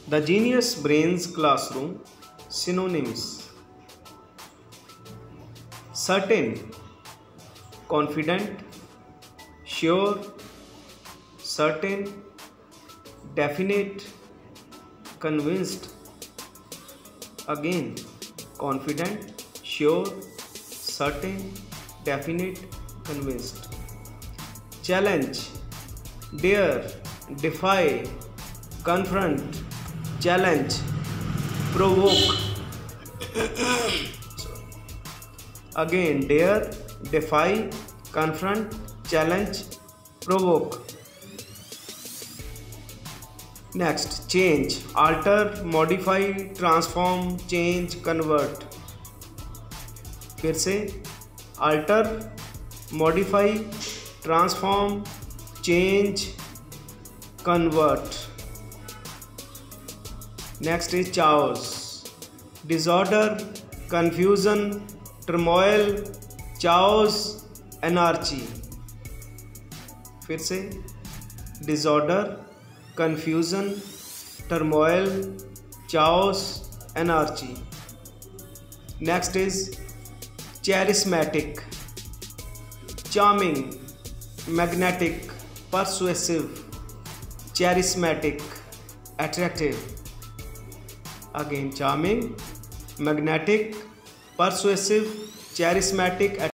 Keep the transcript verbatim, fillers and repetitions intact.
The Genius Brains Classroom. Synonyms: certain, confident, sure, certain, definite, convinced. Again, confident, sure, certain, definite, convinced. Challenge: dare, defy, confront, challenge, provoke. Again, dare, defy, confront, challenge, provoke. Next, change: alter, modify, transform, change, convert. फिर से alter, modify, transform, change, convert. Next is chaos: disorder, confusion, turmoil, chaos, anarchy. फिर से disorder, confusion, turmoil, chaos, anarchy. Next is charismatic: charming, magnetic, persuasive, charismatic, attractive. Again, charming, magnetic, persuasive, charismatic,